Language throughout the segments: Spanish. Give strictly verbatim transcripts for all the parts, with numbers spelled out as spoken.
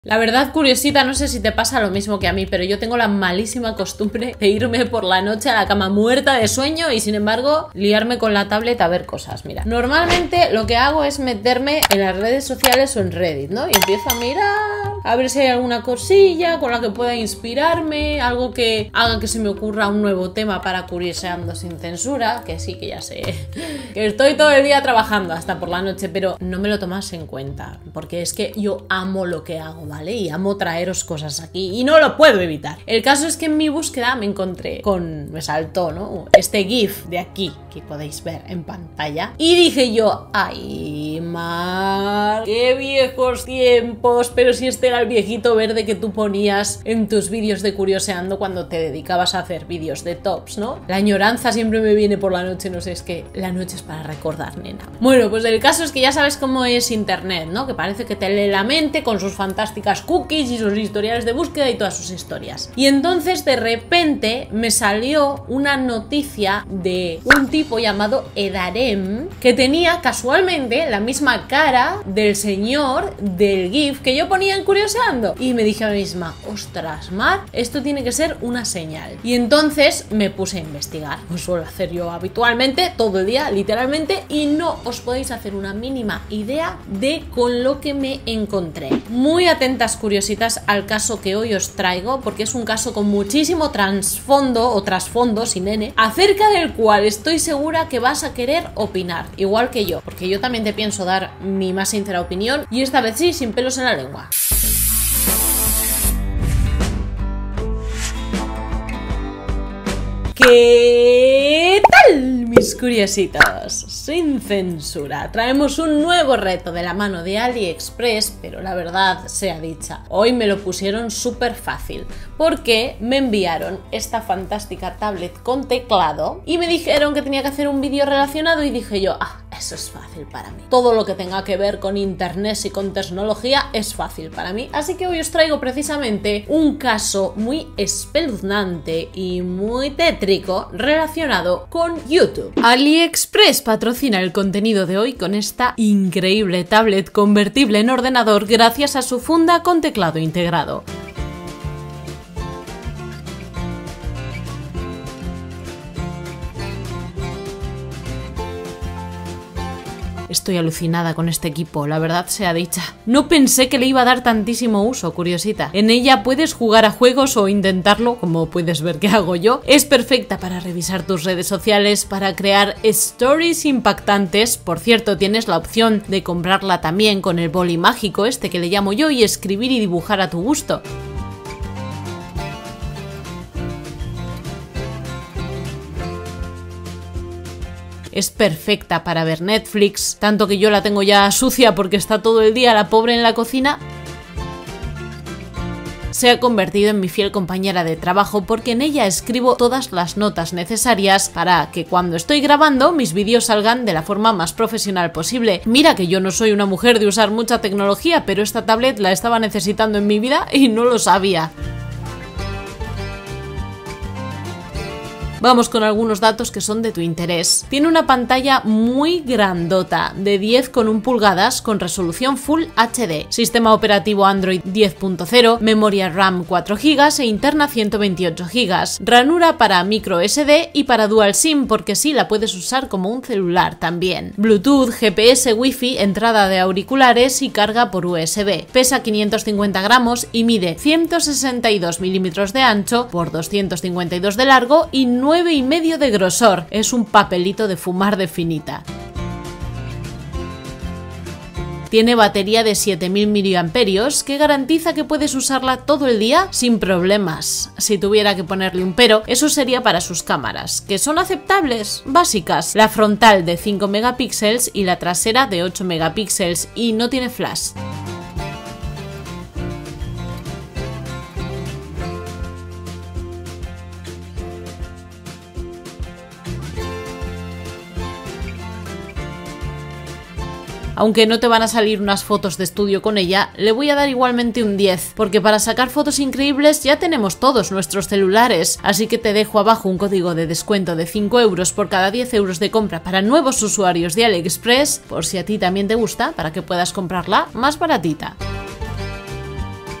La verdad, curiosita, no sé si te pasa lo mismo que a mí, pero yo tengo la malísima costumbre de irme por la noche a la cama muerta de sueño y sin embargo liarme con la tablet a ver cosas. Mira, normalmente lo que hago es meterme en las redes sociales o en Reddit, ¿no? Y empiezo a mirar, a ver si hay alguna cosilla con la que pueda inspirarme, algo que haga que se me ocurra un nuevo tema para Curioseando sin censura, que sí, que ya sé, que estoy todo el día trabajando hasta por la noche, pero no me lo tomas en cuenta, porque es que yo amo lo que hago, ¿vale? Y amo traeros cosas aquí y no lo puedo evitar. El caso es que en mi búsqueda me encontré con... me saltó, ¿no? Este GIF de aquí que podéis ver en pantalla y dije yo, ¡ay, Mar! ¡Qué viejos tiempos! Pero si este era el viejito verde que tú ponías en tus vídeos de Curioseando cuando te dedicabas a hacer vídeos de tops, ¿no? La añoranza siempre me viene por la noche, no sé, es que la noche es para recordar, nena. Bueno, pues el caso es que ya sabes cómo es internet, ¿no? Que parece que te lee la mente con sus fantásticas cookies y sus historiales de búsqueda y todas sus historias. Y entonces de repente me salió una noticia de un tipo llamado Edarem que tenía casualmente la misma cara del señor del GIF que yo ponía en Curioseando. Y me dije a mí misma, ostras, Mar, esto tiene que ser una señal. Y entonces me puse a investigar. Pues suelo hacer yo habitualmente todo el día, literalmente, y no os podéis hacer una mínima idea de con lo que me encontré. Muy atentas, curiositas, al caso que hoy os traigo, porque es un caso con muchísimo trasfondo o trasfondo sin N, acerca del cual estoy segura que vas a querer opinar, igual que yo, porque yo también te pienso dar mi más sincera opinión y esta vez sí, sin pelos en la lengua. ¿Qué tal, mis curiositos? Sin censura, traemos un nuevo reto de la mano de AliExpress, pero la verdad sea dicha, hoy me lo pusieron súper fácil, porque me enviaron esta fantástica tablet con teclado y me dijeron que tenía que hacer un vídeo relacionado y dije yo, ah, eso es fácil para mí. Todo lo que tenga que ver con internet y con tecnología es fácil para mí, así que hoy os traigo precisamente un caso muy espeluznante y muy tétrico relacionado con YouTube. AliExpress patrocina el contenido de hoy con esta increíble tablet convertible en ordenador gracias a su funda con teclado integrado. Estoy alucinada con este equipo, la verdad sea dicha. No pensé que le iba a dar tantísimo uso, curiosita. En ella puedes jugar a juegos o intentarlo, como puedes ver que hago yo. Es perfecta para revisar tus redes sociales, para crear stories impactantes. Por cierto, tienes la opción de comprarla también con el boli mágico este que le llamo yo y escribir y dibujar a tu gusto. Es perfecta para ver Netflix, tanto que yo la tengo ya sucia porque está todo el día la pobre en la cocina. Se ha convertido en mi fiel compañera de trabajo porque en ella escribo todas las notas necesarias para que cuando estoy grabando mis vídeos salgan de la forma más profesional posible. Mira que yo no soy una mujer de usar mucha tecnología, pero esta tablet la estaba necesitando en mi vida y no lo sabía. Vamos con algunos datos que son de tu interés. Tiene una pantalla muy grandota, de diez coma uno pulgadas con resolución Full H D, sistema operativo Android diez punto cero, memoria RAM cuatro gigas e interna ciento veintiocho gigas, ranura para micro S D y para dual SIM porque sí la puedes usar como un celular también. Bluetooth, G P S, Wi-Fi, entrada de auriculares y carga por U S B. Pesa quinientos cincuenta gramos y mide ciento sesenta y dos milímetros de ancho por doscientos cincuenta y dos de largo y nueve y medio de grosor. Es un papelito de fumar de finita. Tiene batería de siete mil miliamperios que garantiza que puedes usarla todo el día sin problemas. Si tuviera que ponerle un pero, eso sería para sus cámaras, que son aceptables, básicas. La frontal de cinco megapíxeles y la trasera de ocho megapíxeles y no tiene flash. Aunque no te van a salir unas fotos de estudio con ella, le voy a dar igualmente un diez, porque para sacar fotos increíbles ya tenemos todos nuestros celulares, así que te dejo abajo un código de descuento de cinco euros por cada diez euros de compra para nuevos usuarios de AliExpress, por si a ti también te gusta, para que puedas comprarla más baratita.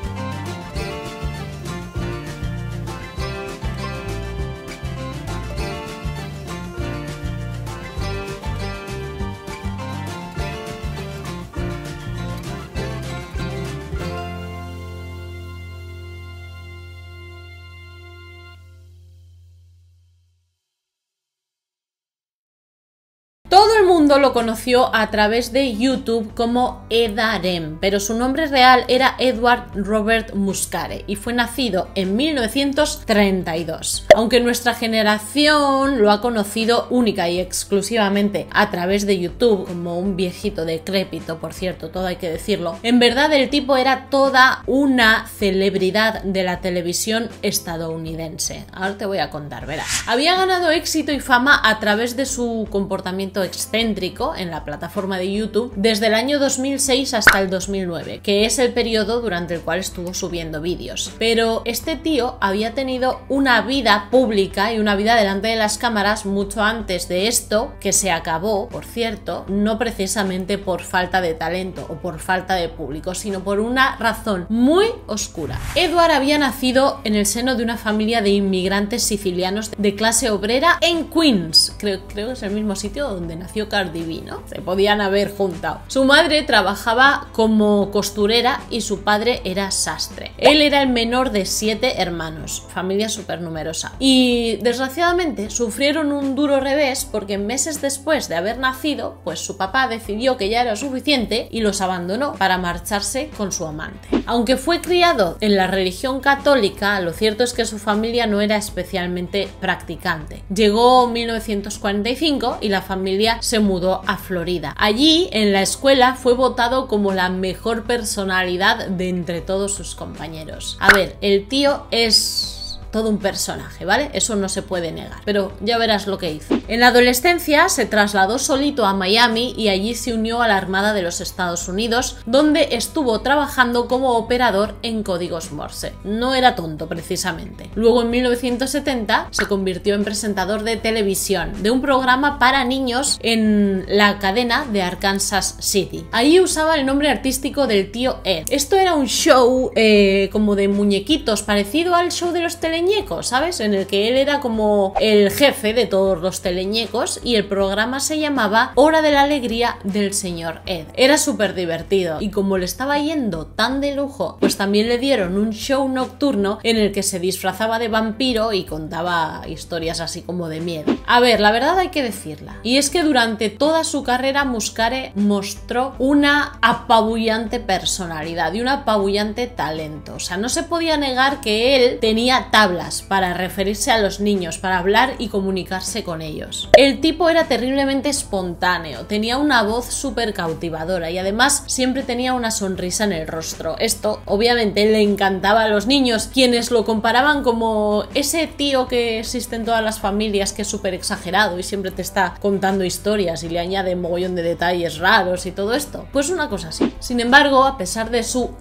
Todo el mundo lo conoció a través de YouTube como Edarem, pero su nombre real era Edward Robert Muscare y fue nacido en mil novecientos treinta y dos. Aunque nuestra generación lo ha conocido única y exclusivamente a través de YouTube como un viejito decrépito, por cierto, todo hay que decirlo, en verdad el tipo era toda una celebridad de la televisión estadounidense. Ahora te voy a contar, verás. Había ganado éxito y fama a través de su comportamiento excéntrico en la plataforma de YouTube desde el año dos mil seis hasta el dos mil nueve, que es el periodo durante el cual estuvo subiendo vídeos. Pero este tío había tenido una vida pública y una vida delante de las cámaras mucho antes de esto, que se acabó, por cierto, no precisamente por falta de talento o por falta de público, sino por una razón muy oscura. Edward había nacido en el seno de una familia de inmigrantes sicilianos de clase obrera en Queens. Creo, creo que es el mismo sitio donde nació Cardi B, ¿no? Se podían haber juntado. Su madre trabajaba como costurera y su padre era sastre. Él era el menor de siete hermanos, familia súper numerosa. Y desgraciadamente sufrieron un duro revés porque meses después de haber nacido, pues su papá decidió que ya era suficiente y los abandonó para marcharse con su amante. Aunque fue criado en la religión católica, lo cierto es que su familia no era especialmente practicante. Llegó mil novecientos cuarenta y cinco y la familia se mudó a Florida. Allí, en la escuela, fue votado como la mejor personalidad de entre todos sus compañeros. A ver, el tío es todo un personaje, ¿vale? Eso no se puede negar, pero ya verás lo que hizo. En la adolescencia se trasladó solito a Miami y allí se unió a la Armada de los Estados Unidos, donde estuvo trabajando como operador en códigos Morse. No era tonto, precisamente. Luego, en mil novecientos setenta, se convirtió en presentador de televisión de un programa para niños en la cadena de Arkansas City. Ahí usaba el nombre artístico del tío Ed. Esto era un show eh, como de muñequitos, parecido al show de los teleñecos, ¿sabes? En el que él era como el jefe de todos los teleñecos y el programa se llamaba Hora de la Alegría del señor Ed. Era súper divertido y como le estaba yendo tan de lujo, pues también le dieron un show nocturno en el que se disfrazaba de vampiro y contaba historias así como de miedo. A ver, la verdad hay que decirla. Y es que durante toda su carrera Muscare mostró una apabullante personalidad y un apabullante talento. O sea, no se podía negar que él tenía tablas para referirse a los niños, para hablar y comunicarse con ellos. El tipo era terriblemente espontáneo, tenía una voz súper cautivadora y además siempre tenía una sonrisa en el rostro. Esto obviamente le encantaba a los niños, quienes lo comparaban como ese tío que existe en todas las familias, que es súper exagerado y siempre te está contando historias y le añade un mogollón de detalles raros y todo esto. Pues una cosa así. Sin embargo, a pesar de su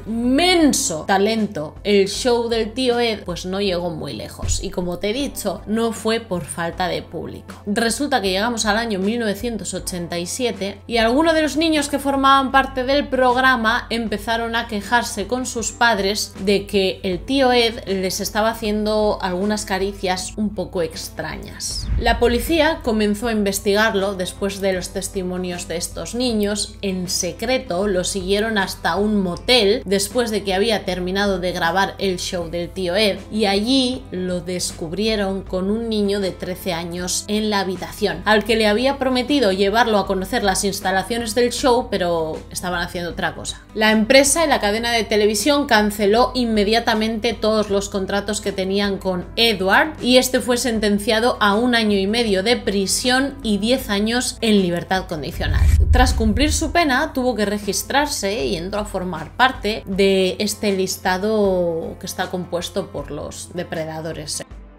inmenso talento, el show del tío Ed pues no llegó muy lejos y, como te he dicho, no fue por falta de público. Resulta que llegamos al año mil novecientos ochenta y siete y algunos de los niños que formaban parte del programa empezaron a quejarse con sus padres de que el tío Ed les estaba haciendo algunas caricias un poco extrañas. La policía comenzó a investigarlo después de los testimonios de estos niños. En secreto lo siguieron hasta un motel después de que había terminado de grabar el show del tío Ed y allí lo descubrieron con un niño de trece años en la habitación, al que le había prometido llevarlo a conocer las instalaciones del show, pero estaban haciendo otra cosa. La empresa y la cadena de televisión canceló inmediatamente todos los contratos que tenían con Edward y este fue sentenciado a un año y medio de prisión y diez años en libertad condicional. Tras cumplir su pena, tuvo que registrarse y entró a formar parte de este listado que está compuesto por los depredadores.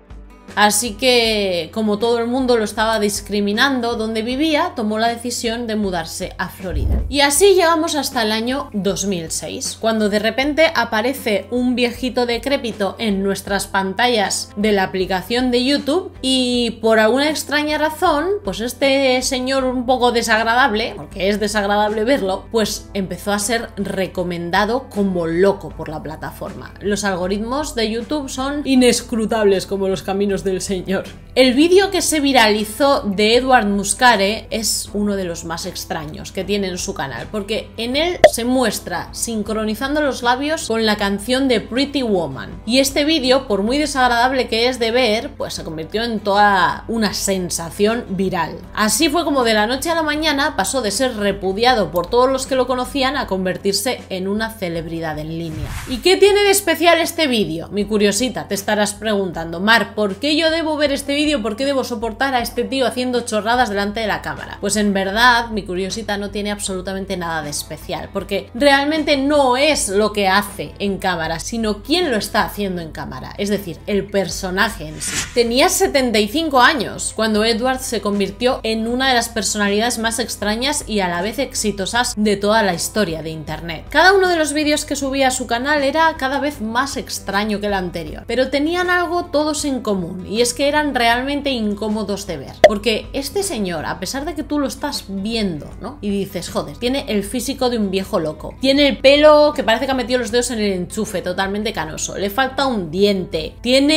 Así que, como todo el mundo lo estaba discriminando donde vivía, tomó la decisión de mudarse a Florida. Y así llegamos hasta el año dos mil seis, cuando de repente aparece un viejito decrépito en nuestras pantallas de la aplicación de YouTube y por alguna extraña razón, pues este señor un poco desagradable, porque es desagradable verlo, pues empezó a ser recomendado como loco por la plataforma. Los algoritmos de YouTube son inescrutables como los caminos del señor. El vídeo que se viralizó de Edward Muscare es uno de los más extraños que tiene en su canal, porque en él se muestra sincronizando los labios con la canción de Pretty Woman. Y este vídeo, por muy desagradable que es de ver, pues se convirtió en toda una sensación viral. Así fue como de la noche a la mañana pasó de ser repudiado por todos los que lo conocían a convertirse en una celebridad en línea. ¿Y qué tiene de especial este vídeo? Mi curiosita, te estarás preguntando, Mar, ¿por qué yo debo ver este vídeo? ¿Por qué debo soportar a este tío haciendo chorradas delante de la cámara? Pues en verdad, mi curiosita, no tiene absolutamente nada de especial, porque realmente no es lo que hace en cámara, sino quién lo está haciendo en cámara, es decir, el personaje en sí. Tenía setenta y cinco años cuando Edward se convirtió en una de las personalidades más extrañas y a la vez exitosas de toda la historia de internet. Cada uno de los vídeos que subía a su canal era cada vez más extraño que el anterior, pero tenían algo todos en común, y es que eran realmente incómodos de ver, porque este señor, a pesar de que tú lo estás viendo, ¿no? Y dices, joder, tiene el físico de un viejo loco, tiene el pelo que parece que ha metido los dedos en el enchufe, totalmente canoso, le falta un diente,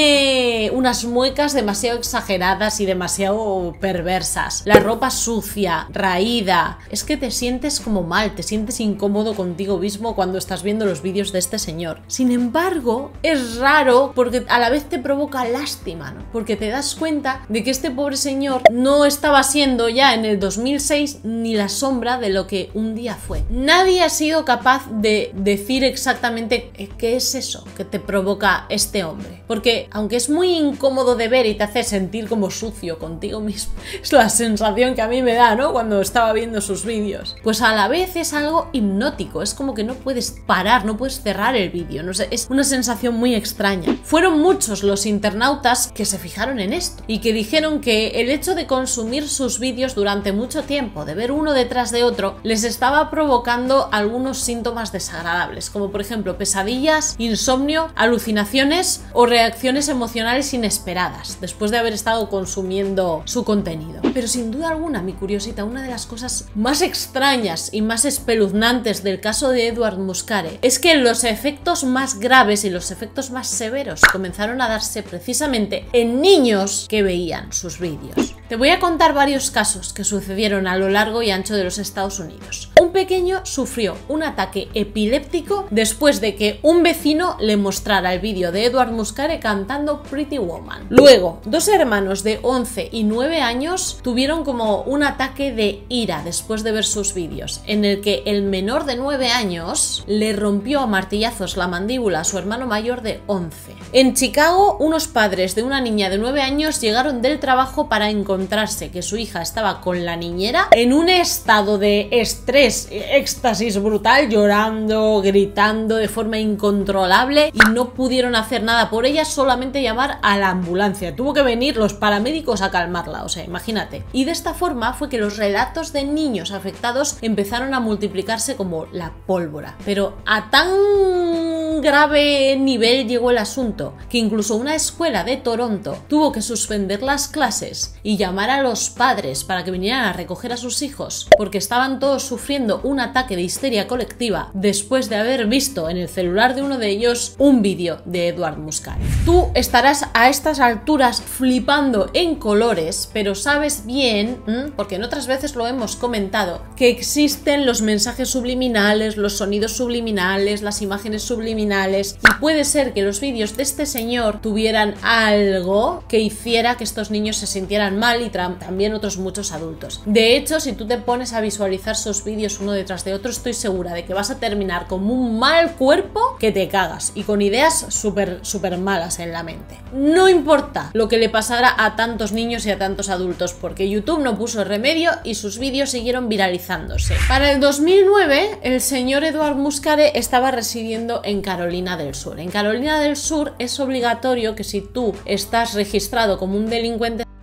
tiene unas muecas demasiado exageradas y demasiado perversas, la ropa sucia, raída, es que te sientes como mal, te sientes incómodo contigo mismo cuando estás viendo los vídeos de este señor. Sin embargo, es raro porque a la vez te provoca lástima, ¿no? Porque te das cuenta de que este pobre señor no estaba siendo ya en el dos mil seis ni la sombra de lo que un día fue. Nadie ha sido capaz de decir exactamente qué es eso que te provoca este hombre, porque aunque es muy incómodo de ver y te hace sentir como sucio contigo mismo, es la sensación que a mí me da, ¿no? Cuando estaba viendo sus vídeos, pues a la vez es algo hipnótico, es como que no puedes parar, no puedes cerrar el vídeo, no sé, es una sensación muy extraña. Fueron muchos los internautas que se fijaron en esto y que dijeron que el hecho de consumir sus vídeos durante mucho tiempo, de ver uno detrás de otro, les estaba provocando algunos síntomas desagradables, como por ejemplo pesadillas, insomnio, alucinaciones o reacciones emocionales inesperadas después de haber estado consumiendo su contenido. Pero sin duda alguna, mi curiosita, una de las cosas más extrañas y más espeluznantes del caso de Edward Muscare es que los efectos más graves y los efectos más severos comenzaron a darse precisamente en niños que veían sus vídeos. Te voy a contar varios casos que sucedieron a lo largo y ancho de los Estados Unidos. Un pequeño sufrió un ataque epiléptico después de que un vecino le mostrara el vídeo de Edward Muscare cantando Pretty Woman. Luego, dos hermanos de once y nueve años tuvieron como un ataque de ira después de ver sus vídeos, en el que el menor de nueve años le rompió a martillazos la mandíbula a su hermano mayor de once. En Chicago, unos padres de una niña de nueve años llegaron del trabajo para encontrarse que su hija estaba con la niñera en un estado de estrés, éxtasis brutal, llorando, gritando de forma incontrolable, y no pudieron hacer nada por ella, solamente llamar a la ambulancia. Tuvo que venir los paramédicos a calmarla, o sea, imagínate. Y de esta forma fue que los relatos de niños afectados empezaron a multiplicarse como la pólvora. Pero a tan grave nivel llegó el asunto que incluso una escuela de Toronto tuvo que suspender las clases y llamar a los padres para que vinieran a recoger a sus hijos, porque estaban todos sufriendo un ataque de histeria colectiva después de haber visto en el celular de uno de ellos un vídeo de Edward Muscare. Tú estarás a estas alturas flipando en colores, pero sabes bien, ¿m? porque en otras veces lo hemos comentado, que existen los mensajes subliminales, los sonidos subliminales, las imágenes subliminales, y puede ser que los vídeos de este señor tuvieran algo que hiciera que estos niños se sintieran mal, y también otros muchos adultos. De hecho, si tú te pones a visualizar sus vídeos uno detrás de otro, estoy segura de que vas a terminar con un mal cuerpo que te cagas y con ideas súper súper malas en la mente. No importa lo que le pasara a tantos niños y a tantos adultos, porque YouTube no puso remedio y sus vídeos siguieron viralizándose. Para el dos mil nueve, el señor Edward Muscare estaba residiendo en Carolina del Sur. En Carolina del Sur es obligatorio que si tú estás registrado como un delincuente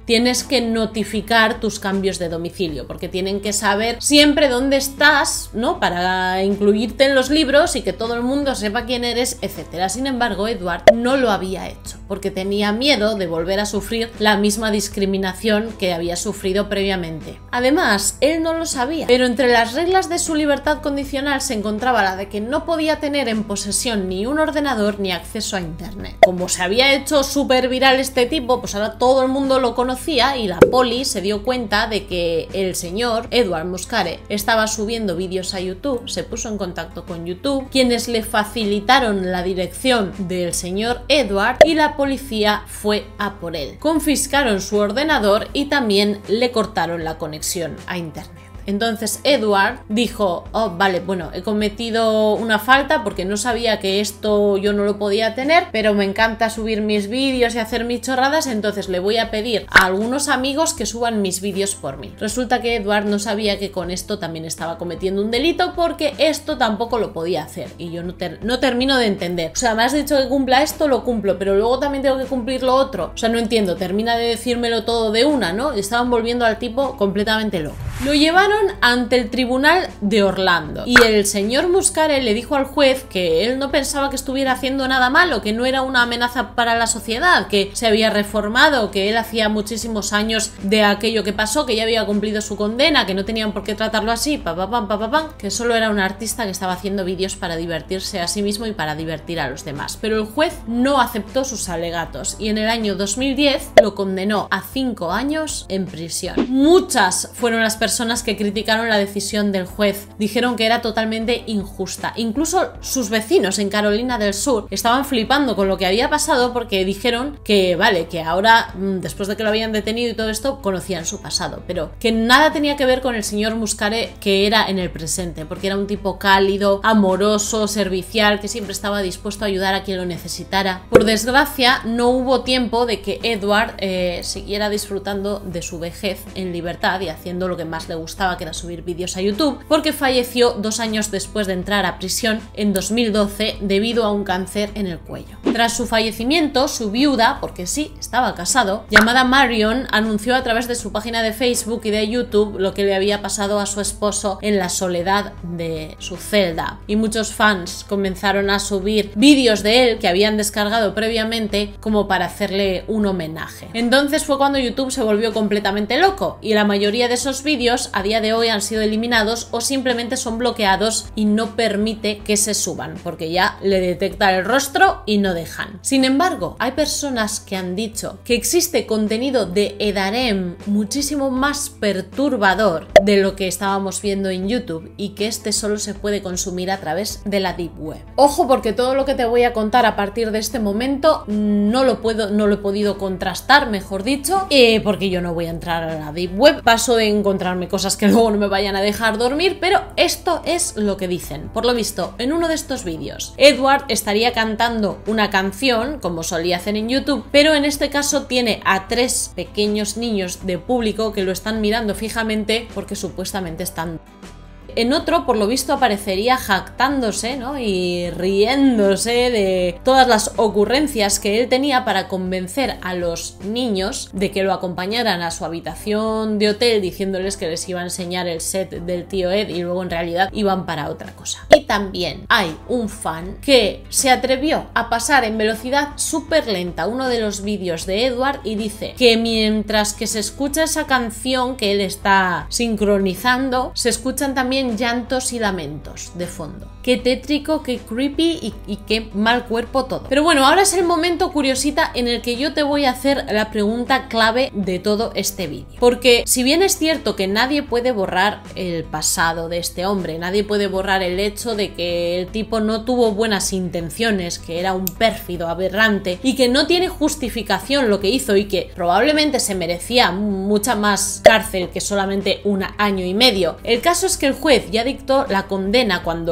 tienes que notificar tus cambios de domicilio, porque tienen que saber siempre dónde estás, ¿no? Para incluirte en los libros y que todo el mundo sepa quién eres, etcétera. Sin embargo, Edward no lo había hecho, porque tenía miedo de volver a sufrir la misma discriminación que había sufrido previamente. Además, él no lo sabía, pero entre las reglas de su libertad condicional se encontraba la de que no podía tener en posesión ni un ordenador ni acceso a internet. Como se había hecho súper viral este tipo, pues ahora todo el mundo lo conocía y la poli se dio cuenta de que el señor Edward Muscare estaba subiendo vídeos a YouTube, se puso en contacto con YouTube, quienes le facilitaron la dirección del señor Edward y la policía fue a por él. Confiscaron su ordenador y también le cortaron la conexión a internet. Entonces Edward dijo, oh vale, bueno, he cometido una falta porque no sabía que esto yo no lo podía tener, pero me encanta subir mis vídeos y hacer mis chorradas, entonces le voy a pedir a algunos amigos que suban mis vídeos por mí. Resulta que Edward no sabía que con esto también estaba cometiendo un delito, porque esto tampoco lo podía hacer y yo no, ter no termino de entender. O sea, me has dicho que cumpla esto, lo cumplo, pero luego también tengo que cumplir lo otro. O sea, no entiendo, termina de decírmelo todo de una, ¿no? Estaban volviendo al tipo completamente loco. Lo llevaron ante el tribunal de Orlando y el señor Muscare le dijo al juez que él no pensaba que estuviera haciendo nada malo, que no era una amenaza para la sociedad, que se había reformado, que él hacía muchísimos años de aquello que pasó, que ya había cumplido su condena, que no tenían por qué tratarlo así, pa, pa, pam, pa, pa, pam, que solo era un artista que estaba haciendo vídeos para divertirse a sí mismo y para divertir a los demás. Pero el juez no aceptó sus alegatos y en el año dos mil diez lo condenó a cinco años en prisión. Muchas fueron las personas que criticaron la decisión del juez, dijeron que era totalmente injusta. Incluso sus vecinos en Carolina del Sur estaban flipando con lo que había pasado, porque dijeron que vale, que ahora después de que lo habían detenido y todo esto conocían su pasado, pero que nada tenía que ver con el señor Muscare que era en el presente, porque era un tipo cálido, amoroso, servicial, que siempre estaba dispuesto a ayudar a quien lo necesitara. Por desgracia, no hubo tiempo de que Edward eh, siguiera disfrutando de su vejez en libertad y haciendo lo que más le gustaba, que era subir vídeos a YouTube, porque falleció dos años después de entrar a prisión en dos mil doce debido a un cáncer en el cuello. Tras su fallecimiento, su viuda, porque sí, estaba casado, llamada Marion, anunció a través de su página de Facebook y de YouTube lo que le había pasado a su esposo en la soledad de su celda, y muchos fans comenzaron a subir vídeos de él que habían descargado previamente como para hacerle un homenaje. Entonces fue cuando YouTube se volvió completamente loco y la mayoría de esos vídeos a día de hoy han sido eliminados o simplemente son bloqueados y no permite que se suban porque ya le detecta el rostro y no dejan. Sin embargo, hay personas que han dicho que existe contenido de Edarem muchísimo más perturbador de lo que estábamos viendo en YouTube y que este solo se puede consumir a través de la Deep Web. Ojo, porque todo lo que te voy a contar a partir de este momento no lo puedo, no lo he podido contrastar, mejor dicho, eh, porque yo no voy a entrar a la Deep Web. Paso de encontrarme cosas que luego no me vayan a dejar dormir, pero esto es lo que dicen. Por lo visto, en uno de estos vídeos, Edward estaría cantando una canción, como solía hacer en YouTube, pero en este caso tiene a tres pequeños niños de público que lo están mirando fijamente porque supuestamente están... En otro, por lo visto, aparecería jactándose, ¿no? Y riéndose de todas las ocurrencias que él tenía para convencer a los niños de que lo acompañaran a su habitación de hotel, diciéndoles que les iba a enseñar el set del tío Ed y luego en realidad iban para otra cosa. Y también hay un fan que se atrevió a pasar en velocidad súper lenta uno de los vídeos de Edward y dice que mientras que se escucha esa canción que él está sincronizando, se escuchan también llantos y lamentos de fondo. Qué tétrico, qué creepy y, y qué mal cuerpo todo. Pero bueno, ahora es el momento, curiosita, en el que yo te voy a hacer la pregunta clave de todo este vídeo. Porque si bien es cierto que nadie puede borrar el pasado de este hombre, nadie puede borrar el hecho de que el tipo no tuvo buenas intenciones, que era un pérfido aberrante y que no tiene justificación lo que hizo y que probablemente se merecía mucha más cárcel que solamente un año y medio. El caso es que el juez ya dictó la condena cuando la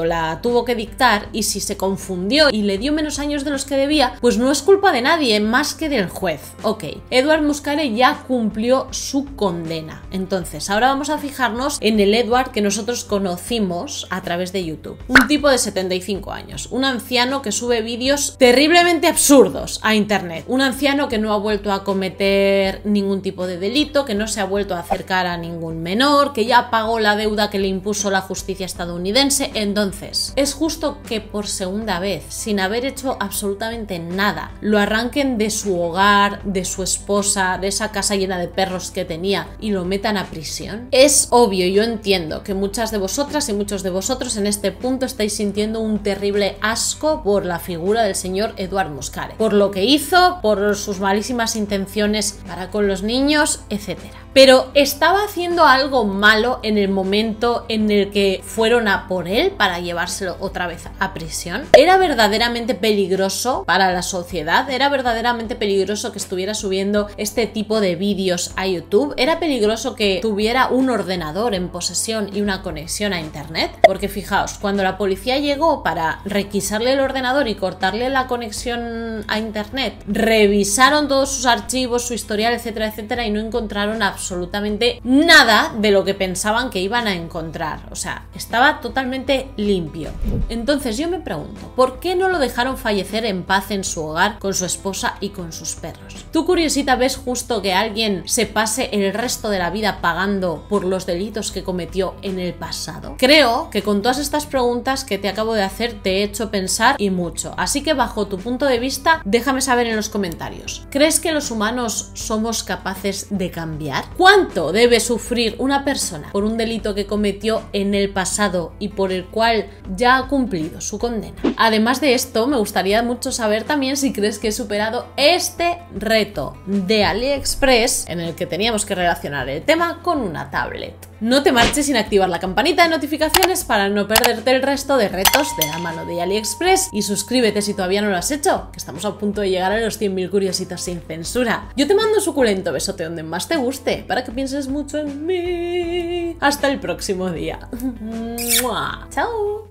tuvo que dictar, y si se confundió y le dio menos años de los que debía, pues no es culpa de nadie más que del juez. Ok, Edward Muscare ya cumplió su condena. Entonces, ahora vamos a fijarnos en el Edward que nosotros conocimos a través de YouTube. Un tipo de setenta y cinco años, un anciano que sube vídeos terriblemente absurdos a internet, un anciano que no ha vuelto a cometer ningún tipo de delito, que no se ha vuelto a acercar a ningún menor, que ya pagó la deuda que le impuso la justicia estadounidense. Entonces, es justo que por segunda vez, sin haber hecho absolutamente nada, lo arranquen de su hogar, de su esposa, de esa casa llena de perros que tenía y lo metan a prisión. Es obvio, yo entiendo que muchas de vosotras y muchos de vosotros en este punto estáis sintiendo un terrible asco por la figura del señor Edward Muscare, por lo que hizo, por sus malísimas intenciones para con los niños, etcétera. Pero ¿estaba haciendo algo malo en el momento en el que fueron a por él para llevárselo otra vez a prisión? ¿Era verdaderamente peligroso para la sociedad? ¿Era verdaderamente peligroso que estuviera subiendo este tipo de vídeos a YouTube? ¿Era peligroso que tuviera un ordenador en posesión y una conexión a internet? Porque fijaos, cuando la policía llegó para requisarle el ordenador y cortarle la conexión a internet, revisaron todos sus archivos, su historial, etcétera, etcétera, y no encontraron absolutamente absolutamente nada de lo que pensaban que iban a encontrar. O sea, estaba totalmente limpio. Entonces yo me pregunto, ¿por qué no lo dejaron fallecer en paz en su hogar con su esposa y con sus perros? ¿Tú, curiosita, ves justo que alguien se pase el resto de la vida pagando por los delitos que cometió en el pasado? Creo que con todas estas preguntas que te acabo de hacer te he hecho pensar y mucho. Así que bajo tu punto de vista, déjame saber en los comentarios. ¿Crees que los humanos somos capaces de cambiar? ¿Cuánto debe sufrir una persona por un delito que cometió en el pasado y por el cual ya ha cumplido su condena? Además de esto, me gustaría mucho saber también si crees que he superado este reto de AliExpress en el que teníamos que relacionar el tema con una tablet. No te marches sin activar la campanita de notificaciones para no perderte el resto de retos de la mano de AliExpress, y suscríbete si todavía no lo has hecho, que estamos a punto de llegar a los cien mil curiositos sin censura. Yo te mando un suculento besote donde más te guste, para que pienses mucho en mí. Hasta el próximo día. ¡Mua! ¡Chao!